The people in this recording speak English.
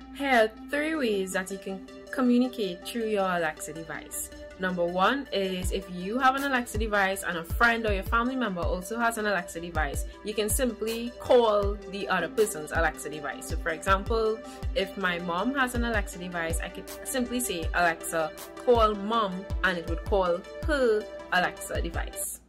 Here are three ways that you can communicate through your Alexa device. Number one is if you have an Alexa device and a friend or your family member also has an Alexa device, you can simply call the other person's Alexa device. So for example, if my mom has an Alexa device, I could simply say, Alexa, call mom, and it would call her Alexa device.